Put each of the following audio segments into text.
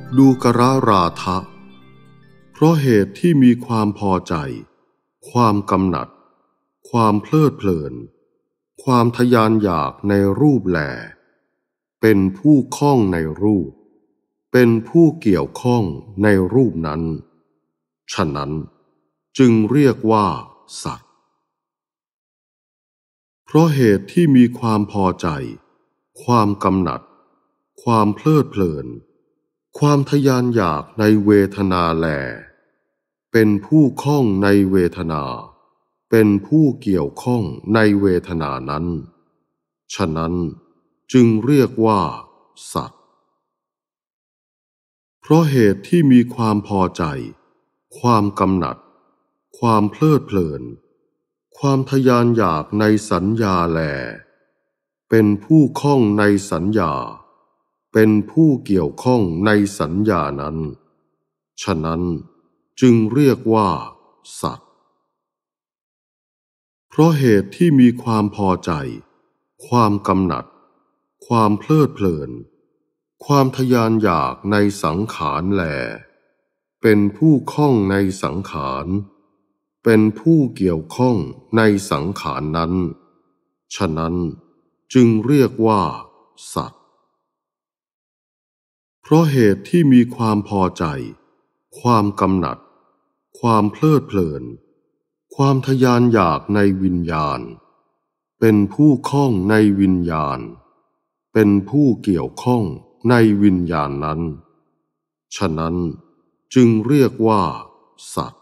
ดูกระราทะเพราะเหตุที่มีความพอใจความกำหนัดความเพลิดเพลินความทยานอยากในรูปแลเป็นผู้คล้องในรูปเป็นผู้เกี่ยวข้องในรูปนั้นฉะนั้นจึงเรียกว่าสัตว์เพราะเหตุที่มีความพอใจความกำหนัดความเพลิดเพลินความทยานอยากในเวทนาแลเป็นผู้คล้องในเวทนาเป็นผู้เกี่ยวข้องในเวทนานั้นฉะนั้นจึงเรียกว่าสัตว์เพราะเหตุที่มีความพอใจความกำหนัดความเพลิดเพลินความทยานอยากในสัญญาแลเป็นผู้คล้องในสัญญาเป็นผู้เกี่ยวข้องในสัญญานั้นฉะนั้นจึงเรียกว่าสัตว์เพราะเหตุที่มีความพอใจความกำหนัดความเพลิดเพลินความทยานอยากในสังขารแลเป็นผู้คล้องในสังขารเป็นผู้เกี่ยวข้องในสังขารนั้นฉะนั้นจึงเรียกว่าสัตว์เพราะเหตุที่มีความพอใจความกำหนัดความเพลิดเพลินความทยานอยากในวิญญาณเป็นผู้คล้องในวิญญาณเป็นผู้เกี่ยวข้องในวิญญาณนั้นฉะนั้นจึงเรียกว่าสัตว์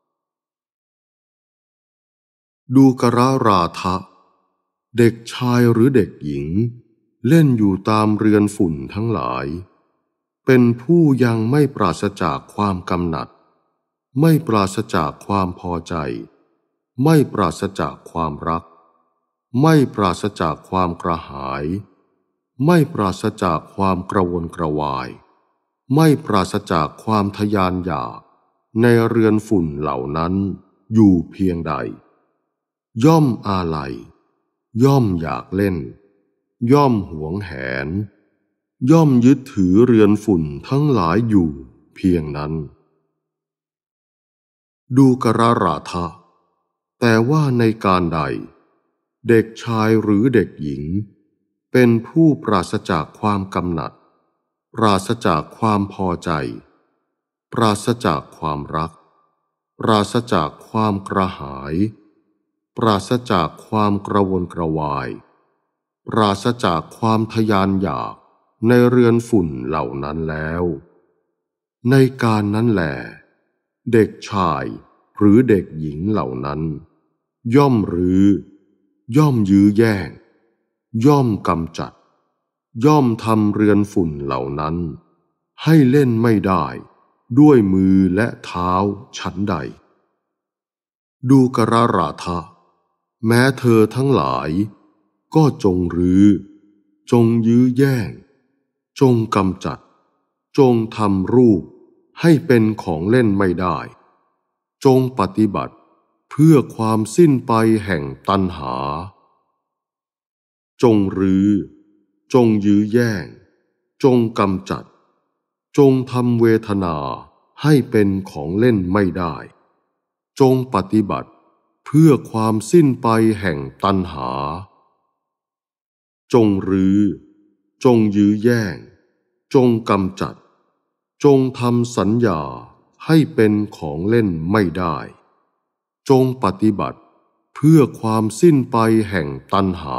ดูกระราทะเด็กชายหรือเด็กหญิงเล่นอยู่ตามเรือนฝุ่นทั้งหลายเป็นผู้ยังไม่ปราศจากความกำหนัดไม่ปราศจากความพอใจไม่ปราศจากความรักไม่ปราศจากความกระหายไม่ปราศจากความกระวนกระวายไม่ปราศจากความทยานอยากในเรือนฝุ่นเหล่านั้นอยู่เพียงใดย่อมอาลัยย่อมอยากเล่นย่อมหวงแหนย่อมยึดถือเรือนฝุ่นทั้งหลายอยู่เพียงนั้นดูกระราทะแต่ว่าในการใดเด็กชายหรือเด็กหญิงเป็นผู้ปราศจากความกำหนัดปราศจากความพอใจปราศจากความรักปราศจากความกระหายปราศจากความกระวนกระวายปราศจากความทยานอยากในเรือนฝุ่นเหล่านั้นแล้วในการนั้นแหลเด็กชายหรือเด็กหญิงเหล่านั้นย่อมรื้อย่อมยื้อแย่งย่อมกำจัดย่อมทำเรือนฝุ่นเหล่านั้นให้เล่นไม่ได้ด้วยมือและเท้าฉันใดดูกระราทะแม้เธอทั้งหลายก็จงรื้อจงยื้อแย่งจงกำจัดจงทำรูปให้เป็นของเล่นไม่ได้จงปฏิบัติเพื่อความสิ้นไปแห่งตัณหาจงรื้อจงยื้อแย่งจงกำจัดจงทำเวทนาให้เป็นของเล่นไม่ได้จงปฏิบัติเพื่อความสิ้นไปแห่งตัณหาจงรื้อจงยื้อแย่งจงกำจัดจงทำสัญญาให้เป็นของเล่นไม่ได้จงปฏิบัติเพื่อความสิ้นไปแห่งตัณหา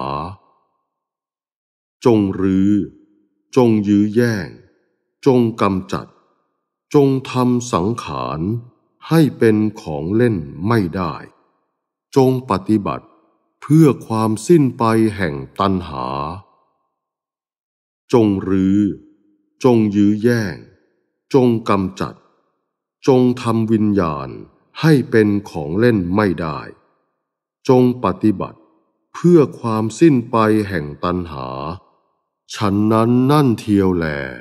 จงรื้อจงยื้อแย่งจงกำจัดจงทำสังขารให้เป็นของเล่นไม่ได้จงปฏิบัติเพื่อความสิ้นไปแห่งตัณหาจงรื้อจงยื้อแย่งจงกำจัดจงทำวิญญาณให้เป็นของเล่นไม่ได้จงปฏิบัติเพื่อความสิ้นไปแห่งตัณหาฉันนั้นนั่นเทียวแล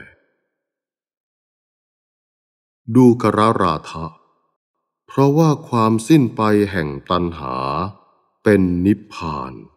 ดูกระราทะเพราะว่าความสิ้นไปแห่งตัณหาเป็นนิพพาน